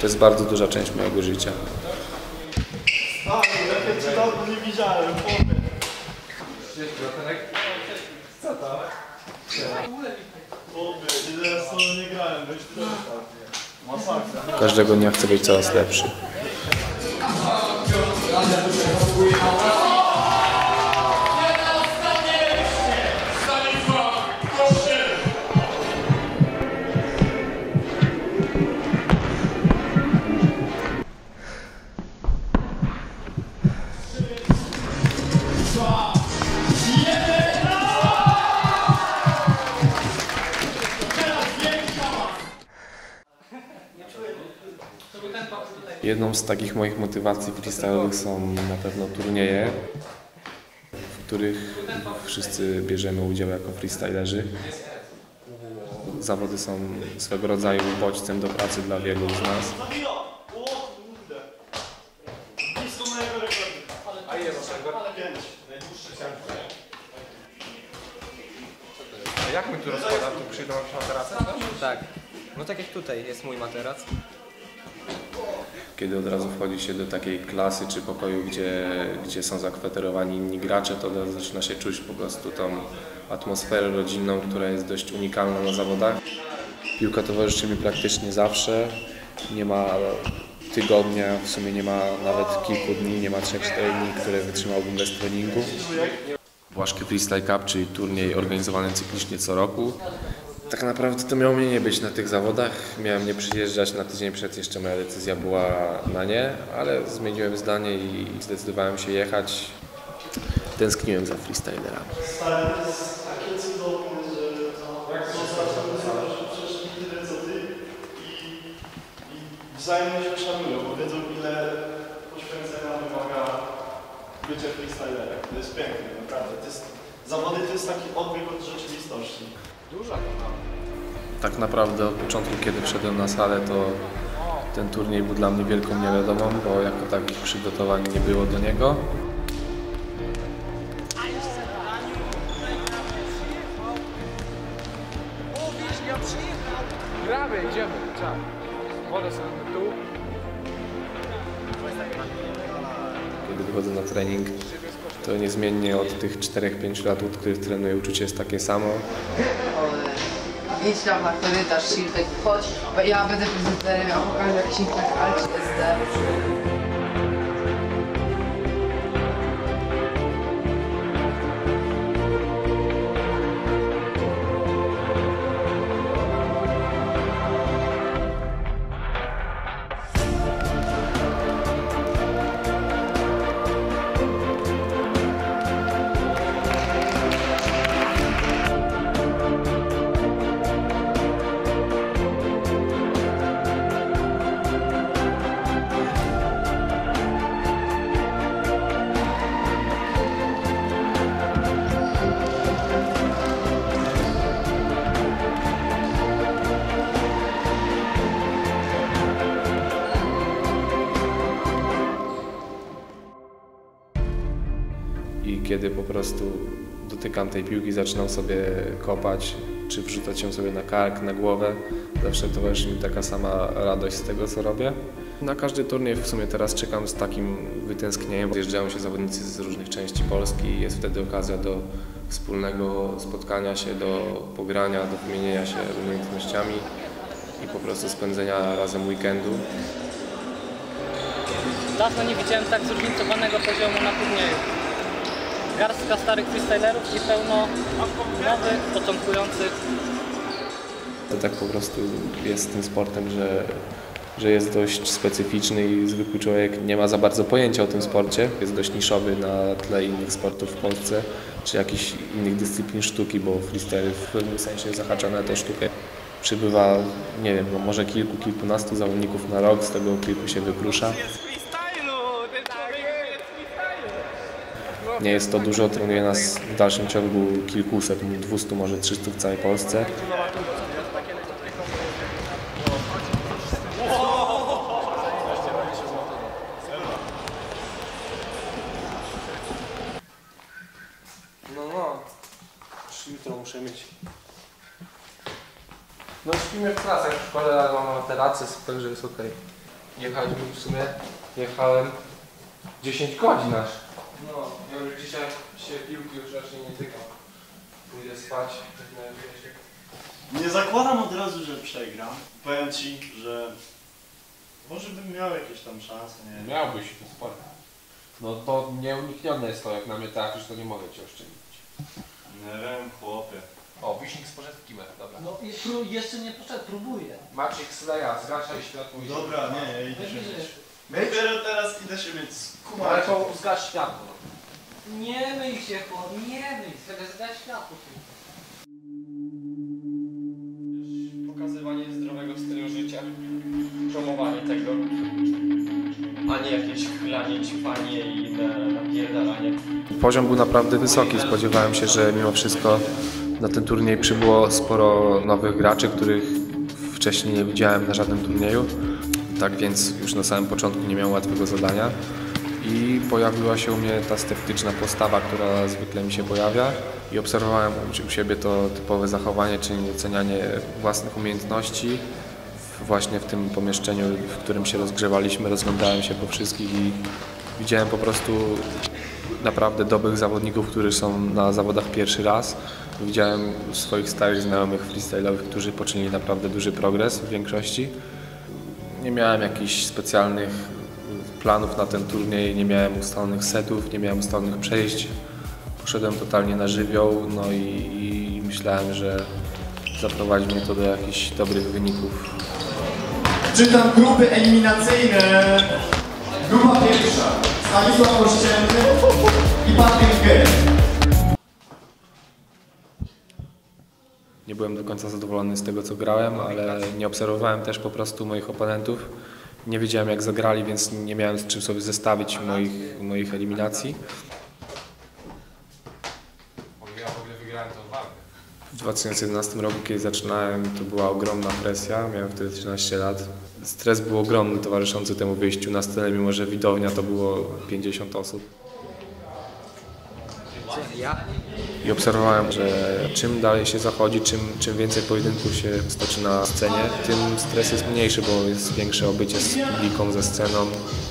jest bardzo duża część mojego życia. Jakie ci dawno nie widziałem, powiem. Co to? Ile z tobą nie grałem, weź masakra. Każdego dnia chcę być coraz lepszy. Jedną z takich moich motywacji freestyle'owych są na pewno turnieje, w których wszyscy bierzemy udział jako freestylerzy. Zawody są swego rodzaju bodźcem do pracy dla wielu z nas. A ile masz rekord? 5. A jak my tu rozkładam? Tu przyjdą jakieś materace? Tak. No tak jak tutaj jest mój materac. Kiedy od razu wchodzi się do takiej klasy czy pokoju, gdzie są zakwaterowani inni gracze, to zaczyna się czuć po prostu tą atmosferę rodzinną, która jest dość unikalna na zawodach. Piłka towarzyszy mi praktycznie zawsze. Nie ma tygodnia, w sumie nie ma nawet kilku dni, nie ma 3-4 dni, które wytrzymałbym bez treningu. Błaszki Freestyle Cup, czyli turniej organizowany cyklicznie co roku. Tak naprawdę to miało mnie nie być na tych zawodach. Miałem nie przyjeżdżać, na tydzień przed jeszcze moja decyzja była na nie, ale zmieniłem zdanie i zdecydowałem się jechać. Tęskniłem za freestylerami. Stary, to jest takie cudowne, że przecież tyle co ty i wzajemnie się szanują, bo wiedzą ile poświęcenia wymaga bycie freestylerem. To jest piękne, naprawdę. Zawody to jest taki odbieg od rzeczywistości. Duża to. Tak naprawdę od początku, kiedy wszedłem na salę, to ten turniej był dla mnie wielką niewiadomą, bo jako takich przygotowań nie było do niego. Gramy, idziemy. Czas. Wodę sobie tu. Kiedy wychodzę na trening, to niezmiennie od tych 4-5 lat, od których trenuję, uczucie jest takie samo. Idź tam na korytarz, Siltek, chodź, bo ja będę prezenterem, a pokażę jak Siltek Alci SD. I kiedy po prostu dotykam tej piłki, zaczynam sobie kopać, czy wrzucać ją sobie na kark, na głowę, zawsze towarzyszy mi taka sama radość z tego, co robię. Na każdy turniej w sumie teraz czekam z takim wytęsknieniem. Zjeżdżają się zawodnicy z różnych części Polski i jest wtedy okazja do wspólnego spotkania się, do pogrania, do wymienienia się umiejętnościami i po prostu spędzenia razem weekendu. Dawno nie widziałem tak zróżnicowanego poziomu na turnieju. Garstka starych freestylerów i pełno nowych, początkujących. To tak po prostu jest tym sportem, że jest dość specyficzny i zwykły człowiek nie ma za bardzo pojęcia o tym sporcie. Jest dość niszowy na tle innych sportów w Polsce, czy jakichś innych dyscyplin sztuki, bo freestyle w pewnym sensie zahacza na tę sztukę. Przybywa, nie wiem, no może kilkunastu zawodników na rok, z tego kilku się wykrusza. Nie jest to dużo, trenuje nas w dalszym ciągu kilkuset, 200, może 300 w całej Polsce. No. Jutro muszę mieć. No śpimy w klasach w szkole, ale mam materacy, także jest okej. Jechaliśmy w sumie, jechałem 10 godzin aż. No, ja już dzisiaj się piłki już raczej nie tykam. Pójdę spać, tak na razie. Nie zakładam od razu, że przegram. Powiem ci, że może bym miał jakieś tam szanse, nie? Miałbyś to sporo. No to nieuniknione jest to, jak na mnie tak, że to nie mogę cię oszczędzić. Nie wiem, chłopie. O, wiśnik z porzeczki ma, dobra. No i jeszcze nie poszedł, próbuję. Maciek Sleja, zgaszaj światło i... Dobra, nie, ja idę się myć. Dopiero teraz idę się myć. Ale to zgasz światło. Nie myj się, chłop, nie myj, wtedy zdać światło. Pokazywanie zdrowego stylu życia, promowanie tego, a nie jakieś chylanie, ciupanie i napierdalanie. Poziom był naprawdę wysoki. Spodziewałem się, że mimo wszystko na ten turniej przybyło sporo nowych graczy, których wcześniej nie widziałem na żadnym turnieju. Tak więc już na samym początku nie miałem łatwego zadania i pojawiła się u mnie ta sceptyczna postawa, która zwykle mi się pojawia i obserwowałem u siebie to typowe zachowanie, czyli ocenianie własnych umiejętności. Właśnie w tym pomieszczeniu, w którym się rozgrzewaliśmy, rozglądałem się po wszystkich i widziałem po prostu naprawdę dobrych zawodników, którzy są na zawodach pierwszy raz. Widziałem swoich starych znajomych freestyle'owych, którzy poczynili naprawdę duży progres w większości. Nie miałem jakichś specjalnych planów na ten turniej, nie miałem ustalonych setów, nie miałem ustalonych przejść. Poszedłem totalnie na żywioł, no i myślałem, że zaprowadzi mnie to do jakichś dobrych wyników. Czytam grupy eliminacyjne. Grupa pierwsza. Stanisław Ościenny i Patryk G. Nie byłem do końca zadowolony z tego, co grałem, ale nie obserwowałem też po prostu moich oponentów. Nie wiedziałem, jak zagrali, więc nie miałem z czym sobie zestawić moich eliminacji. Ja w ogóle wygrałem tą walkę. W 2011 roku, kiedy zaczynałem, to była ogromna presja. Miałem wtedy 13 lat. Stres był ogromny towarzyszący temu wyjściu na scenę, mimo że widownia to było 50 osób. I obserwowałem, że czym dalej się zachodzi, czym więcej pojedynków się stoczy na scenie, tym stres jest mniejszy, bo jest większe obycie z publiką, ze sceną.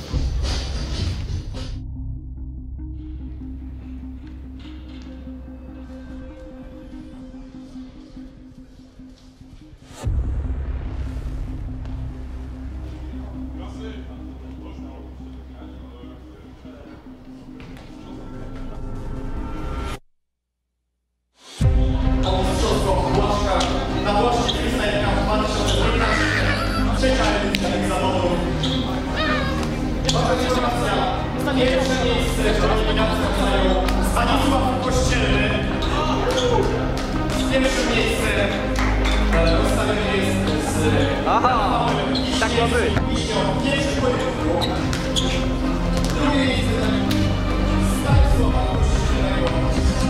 Na Włoszech Freestyle Cup 2015. Trzecia edycja tych zawodów. Ważna informacja. Pierwsze miejsce w eliminacji zajął Stanisław Kościelny. Pierwsze miejsce rozstawione jest z... Aha, tak ma być. Pierwszy pojedynku. Drugie miejsce Stanisława Kościelnego.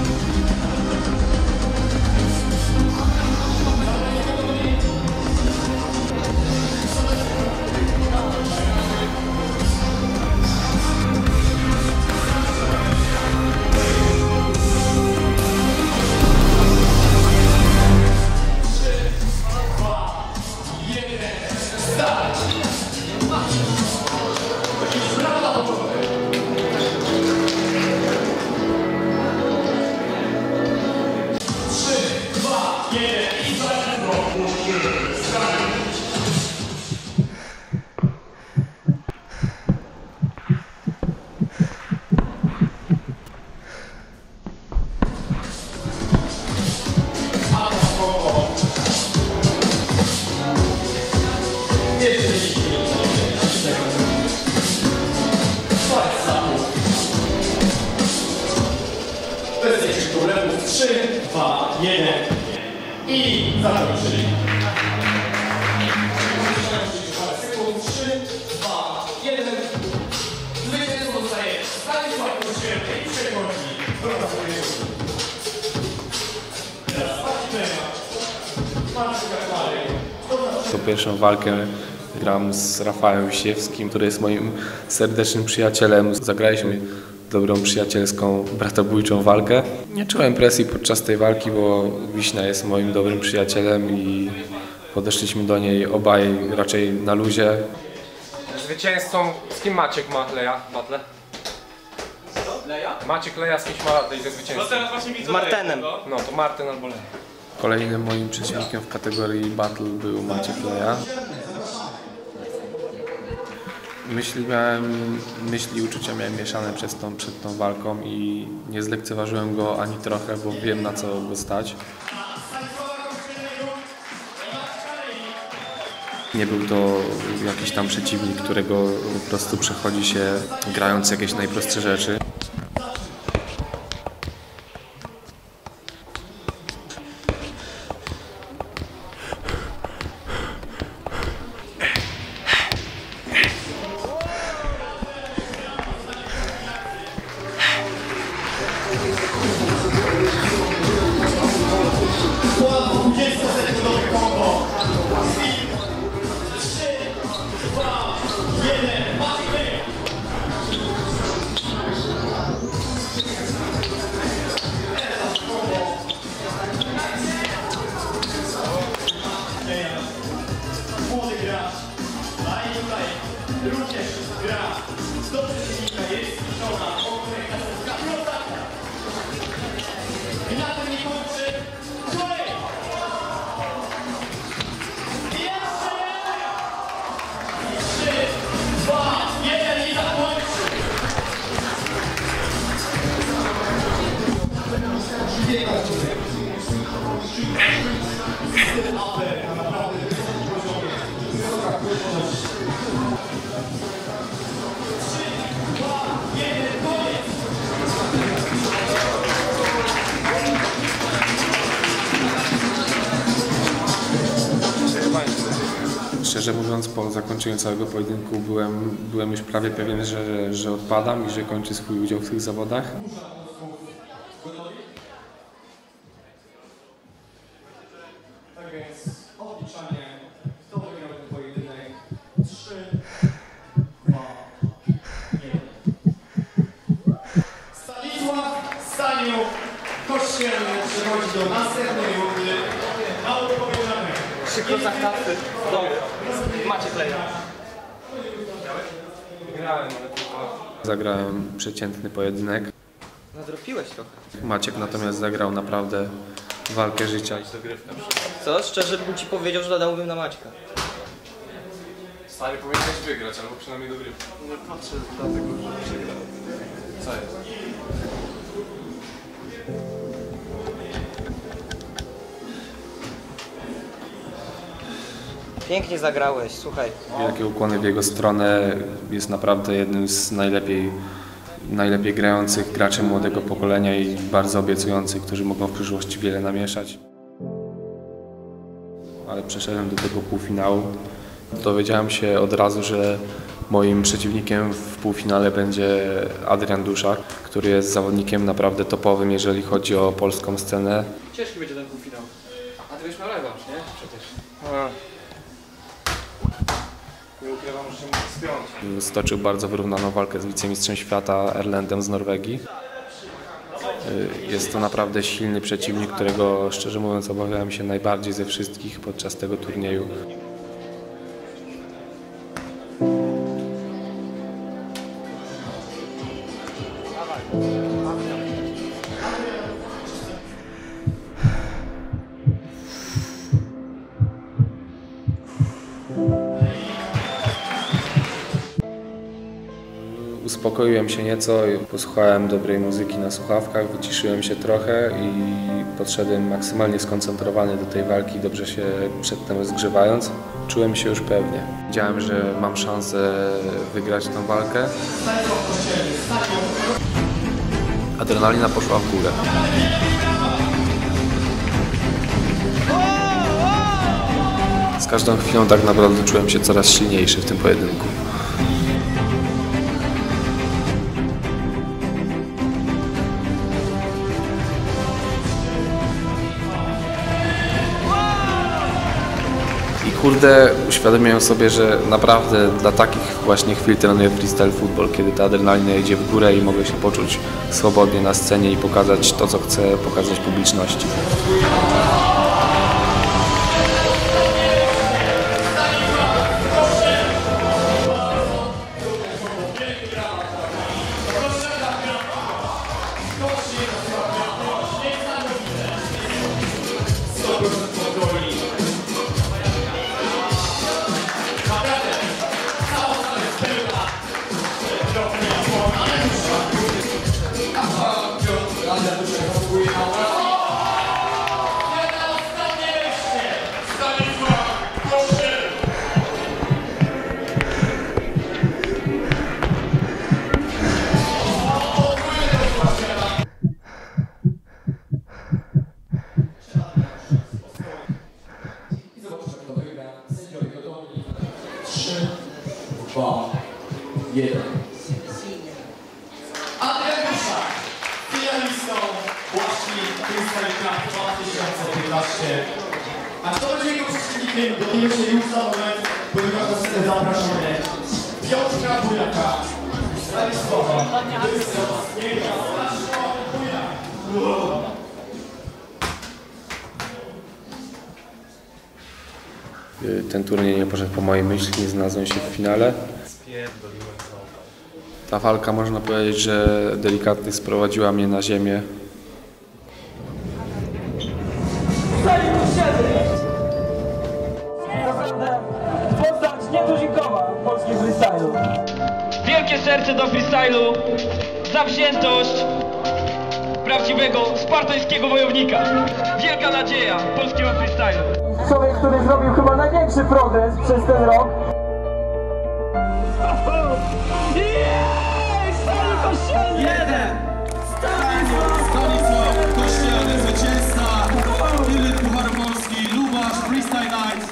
Bez większych problemów. 3, 2, 1 i zakończyli. 3, 2, 1. Zwycięzcą zostaje Stanisław Kościelny i przechodzi do następnego. Teraz Tą pierwszą walkę gram z Rafałem Wiśniewskim, który jest moim serdecznym przyjacielem. Zagraliśmy dobrą, przyjacielską, bratobójczą walkę. Nie czułem presji podczas tej walki, bo Wiśnia jest moim dobrym przyjacielem i podeszliśmy do niej obaj raczej na luzie. Zwycięzcą, z kim Maciek ma Leja w battle? Leja? Maciek Leja z kimś ma battle i ze zwycięzcą. No teraz właśnie widzę Z Martenem. No to Marten albo Leja. Kolejnym moim przeciwnikiem w kategorii Battle był Maciek Leja. Myśli i uczucia miałem mieszane przed tą walką i nie zlekceważyłem go ani trochę, bo wiem, na co go stać. Nie był to jakiś tam przeciwnik, którego po prostu przechodzi się grając jakieś najprostsze rzeczy. Młody gracz, a i tutaj również gra do przeciwnika, jest zbliżona, ogólnie kasowska prostaka. I na tym nie kończy kolej. I jeszcze jeden. 3, 2, 1 i zakończy. Szczerze mówiąc, po zakończeniu całego pojedynku byłem już prawie pewien, że odpadam i że kończę swój udział w tych zawodach. Tak więc odliczanie, kto wygrał ten pojedynek? 3, 2, 1. Stanisław Staniuk Kościelny przechodzi do następnej rundy. Mało powiedziane. Szybko zaklasy. Maciek Leja. Grałem, ale tylko... Zagrałem przeciętny pojedynek. Nadrobiłeś trochę. Maciek natomiast zagrał naprawdę walkę życia. Co? Szczerze bym ci powiedział, że dałbym na Maćka. Stary, powinieneś wygrać, albo przynajmniej dogrywać. Nie patrzę dlatego, że przegrał. Co jest? Pięknie zagrałeś, słuchaj. Wielkie ukłony w jego stronę. Jest naprawdę jednym z najlepiej grających graczy młodego pokolenia i bardzo obiecujących, którzy mogą w przyszłości wiele namieszać. Ale przeszedłem do tego półfinału. Dowiedziałem się od razu, że moim przeciwnikiem w półfinale będzie Adrian Duszak, który jest zawodnikiem naprawdę topowym, jeżeli chodzi o polską scenę. Ciężki będzie ten półfinał. A ty byś miał rewanż, nie? Przecież. Nie ukrywam, że się muszę spiąć. Stoczył bardzo wyrównaną walkę z wicemistrzem świata Erlendem z Norwegii. Jest to naprawdę silny przeciwnik, którego szczerze mówiąc obawiałem się najbardziej ze wszystkich podczas tego turnieju. Uspokoiłem się nieco, posłuchałem dobrej muzyki na słuchawkach, wyciszyłem się trochę i podszedłem maksymalnie skoncentrowany do tej walki, dobrze się przedtem rozgrzewając. Czułem się już pewnie. Wiedziałem, że mam szansę wygrać tę walkę. Adrenalina poszła w górę. Z każdą chwilą tak naprawdę czułem się coraz silniejszy w tym pojedynku. Kurde, uświadomiłem sobie, że naprawdę dla takich właśnie chwil trenuję freestyle football, kiedy ta adrenalina jedzie w górę i mogę się poczuć swobodnie na scenie i pokazać to, co chcę pokazać publiczności. 2, 1. Adrian Duszak, finalistą właśnie Freestyle Cup 2015. A kto będzie jego przeciwnikiem, dowiemy się już za moment, ponieważ na scenę zapraszamy Piotra Bujaka. Stanisława Wysockiego. Ten turniej nie poszedł po mojej myśli, nie znalazłem się w finale. Ta walka, można powiedzieć, że delikatnie sprowadziła mnie na ziemię. Postać nietuzinkowa polskiej freestylu. Wielkie serce do freestylu, zawziętość prawdziwego spartańskiego wojownika. Wielka nadzieja polskiego freestylu. Człowiek, który zrobił chyba największy progres przez ten rok. Stanisław Kościelny, zwycięzca Pucharu Polski, Lubasz, Freestyle Night.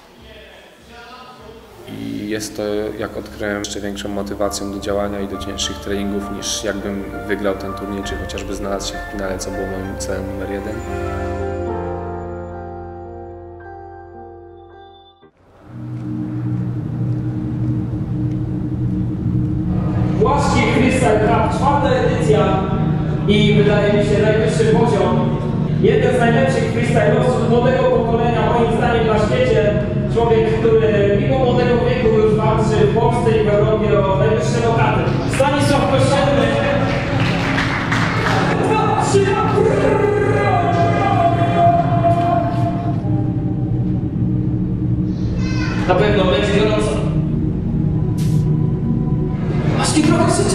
I jest to, jak odkryłem, jeszcze większą motywacją do działania i do cięższych treningów, niż jakbym wygrał ten turniej, czy chociażby znalazł się w finale, co było moim celem numer 1. Płaski Freestyle Cup, 4. edycja i wydaje mi się najwyższy poziom. Jeden z najlepszych freestylowców młodego pokolenia, moim zdaniem, na świecie. Człowiek, który mimo młodego wieku już walczy w Polsce i w Europie o najwyższe lokaty. Stanisław Kościelny. 2, 3, na pewno będzie gorąco. Maski trochę sycia.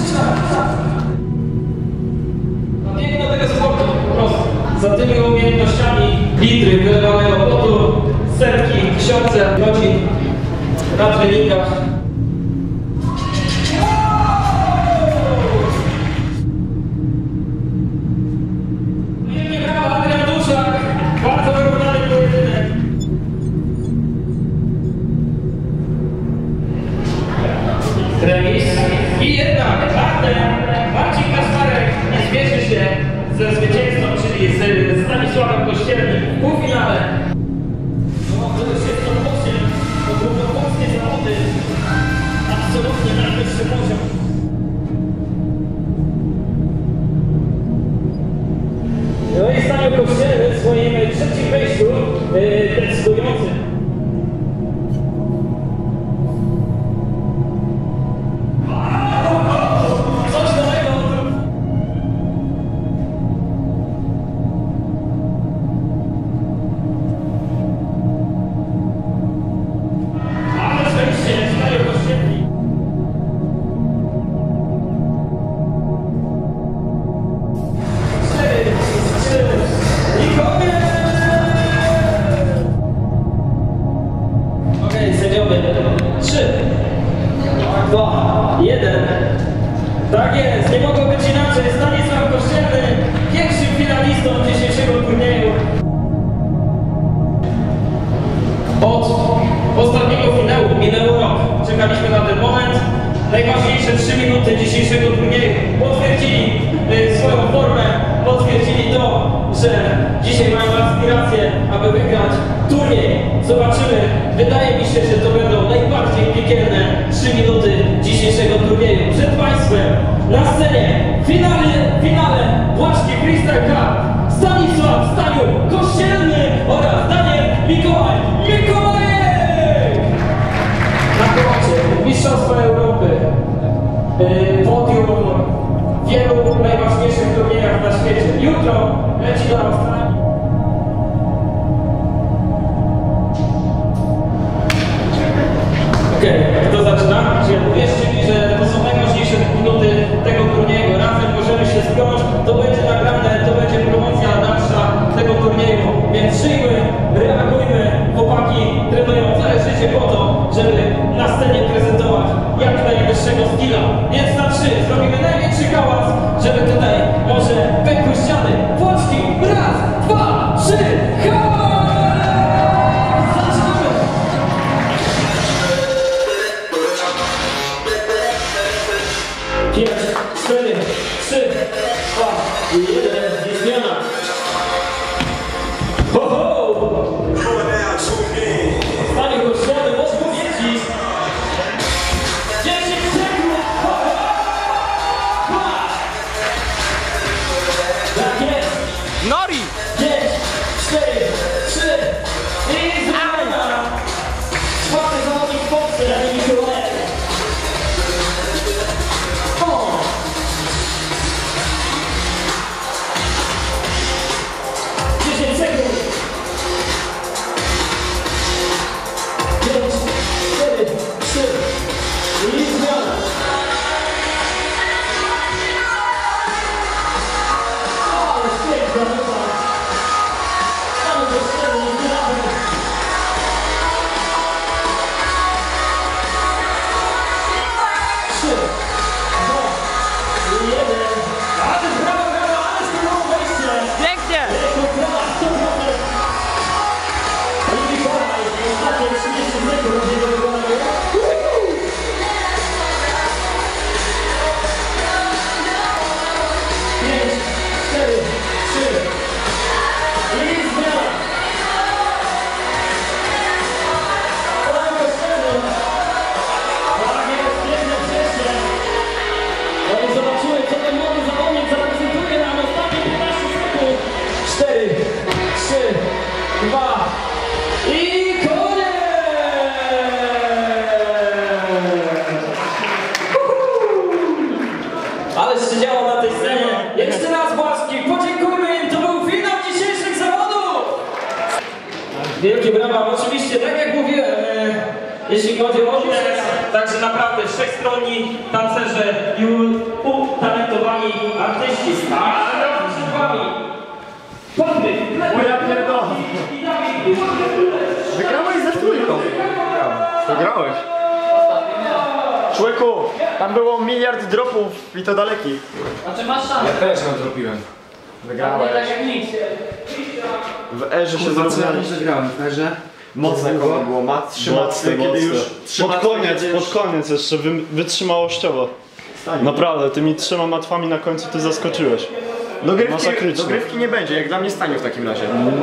Piękno tego sportu, po prostu. Za tymi umiejętnościami litry wylewanego potu, setki, tysiące godzin na treningach. Wielkie brawa, Adrian Duszak. Bardzo wyrównany pojedynek. Remis. I jednak Marcin Kasparek nie zmierzy się ze zwycięzcą, czyli z Stanisławem Kościelnym w półfinale. No, to już jest to ogólnopolskie zawody. Absolutnie najwyższy poziom. No i Staniu Kościelny w swoim trzecim wejściu decydującym. Tak jest, nie mogło być inaczej. Stanisław Kościelny, pierwszym finalistą dzisiejszego turnieju. Od ostatniego finału minęło rok. Czekaliśmy na ten moment. Najważniejsze 3 minuty dzisiejszego turnieju. Potwierdzili swoją formę, potwierdzili to, że dzisiaj mają aspiracje, aby wygrać turniej. Zobaczymy. Wydaje mi się, że to będą najbardziej piekielne 3 minuty dzisiejszego turnieju. Przed Państwem na scenie finale Płaski Freestyle Cup Staniu Kościelny oraz Daniel Mikołajek. Na kołacie Mistrzostwa Europy, podium w wielu najważniejszych turniejach na świecie. Jutro leci do Australii. Okej, kto zaczyna? Wierzcie mi, że to są najważniejsze minuty tego turnieju. Razem możemy się spiąć, to będzie nagrane, to będzie promocja dalsza tego turnieju. Więc żyjmy, reagujmy, chłopaki trenują całe życie po to, żeby na scenie prezentować jak najwyższego skilla. Więc na 3 zrobimy największy hałas, żeby tutaj może pękły ściany. Płaczki, raz, 2, 3, hałas! Zaczynamy! 5, 4, 3, 2 i 1. Jest zmiana. Ho, ho! Panie Kościele, odpowiedzi. 10 sekund. Ho, ho! Tak jest. Nori! 5, 4, 3 i zmiana. Czwarty zawodnik w Polsce, Daniel Mikołajek. O! 10 sekund. 5, 4, 3 i zmiana. Ale piękna nowa. Mamy do 4 i zmiany. Pięknie! Zobaczymy, co ten młody zawodnik zaprezentuje nam ostatnie 15 sekund. 4, 3, 2 i koniec! Ale się działo na tej scenie. Jeszcze raz Błaszki, podziękujmy im, to był finał dzisiejszych zawodów! Wielkie brawa, oczywiście, tak jak mówiłem, jeśli chodzi o okres, także naprawdę wszechstronni tancerze i utalentowani artyści. A przed wami Patryk, Moja pierdoła. Wygrałeś ze trójką. Wygrałeś. Człowieku, tam było miliard dropów i to dalekich. A czy masz szansę? Ja też ją zrobiłem. Wygrałeś. Tak jak nic. W erze się zrozumialiście. Wygrałem w erze. Mocne koło było, mocne, kiedy już Pod koniec jeszcze, wytrzymałościowo. Naprawdę, tymi 3 matwami na końcu ty zaskoczyłeś. Dogrywki nie będzie, jak dla mnie stanie w takim razie.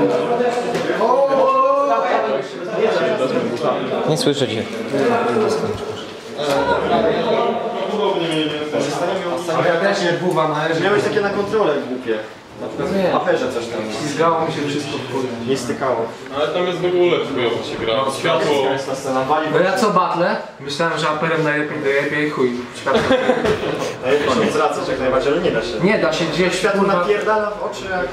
Nie słyszę cię. A ja też nie buwa na erze. Miałeś takie na kontrolę głupie. Na przykład w aferze coś tam. Ślizgało mi się wszystko w górę. Nie stykało. Ale tam jest w ogóle chujowo się gra. Światło. No ja co batle? Myślałem, że aperem najlepiej dojebie i chuj. Najlepiej się zwracać jak najbardziej, ale nie da się. Nie da się gdzieś. Światło napierdala w oczy jak...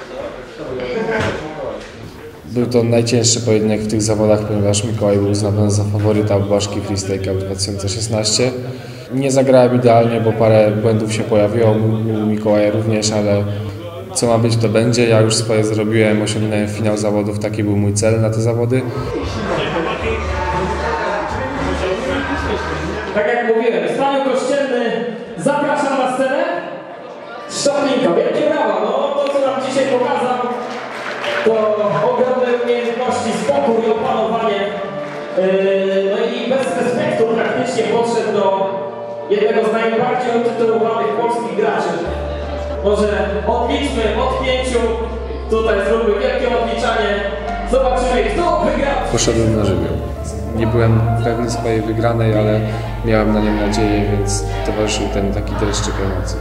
Był to najcięższy pojedynek w tych zawodach, ponieważ Mikołaj był uznany za faworyta Błaszki Freestyle Cup 2016. Nie zagrałem idealnie, bo parę błędów się pojawiło, u Mikołaja również, ale co ma być, to będzie. Ja już swoje zrobiłem, osiągnąłem finał zawodów, taki był mój cel na te zawody. Tak jak mówiłem, Staniu Kościelny, zapraszam na scenę. Szczaplinka, wielkie brawa, no to co nam dzisiaj pokazał, to ogromne umiejętności, spokój i opanowanie. No i bez respektu praktycznie podszedł do jednego z najbardziej utytułowanych polskich graczy. Może odliczmy od 5, tutaj zróbmy wielkie odliczanie, zobaczymy kto wygra. Poszedłem na żywioł. Nie byłem pewny swojej wygranej, ale miałem na nią nadzieję, więc towarzyszył ten taki dreszczyk emocji.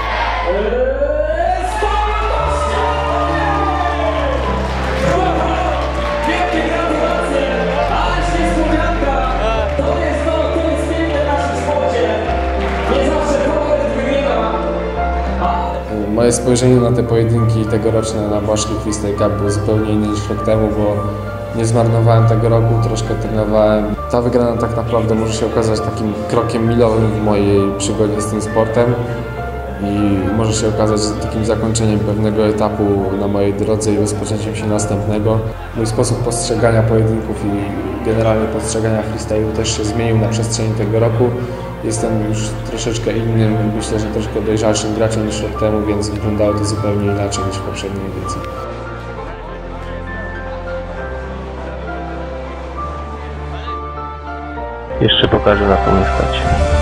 Wielkie gratulacje! Ależ niespodzianka! To jest piękne w naszym sporcie. Nie zawsze faworyt wygrywa. Moje spojrzenie na te pojedynki tegoroczne na Błaszki Freestyle Cup było zupełnie inne niż rok temu, bo nie zmarnowałem tego roku, troszkę trenowałem. Ta wygrana tak naprawdę może się okazać takim krokiem milowym w mojej przygodzie z tym sportem i może się okazać takim zakończeniem pewnego etapu na mojej drodze i rozpoczęciem się następnego. Mój sposób postrzegania pojedynków i generalnie postrzegania freestyle'u też się zmienił na przestrzeni tego roku. Jestem już troszeczkę innym, myślę, że troszkę dojrzalszym graczem niż rok temu, więc wyglądało to zupełnie inaczej niż w poprzedniej edycji. Jeszcze pokażę, na co mnie stać.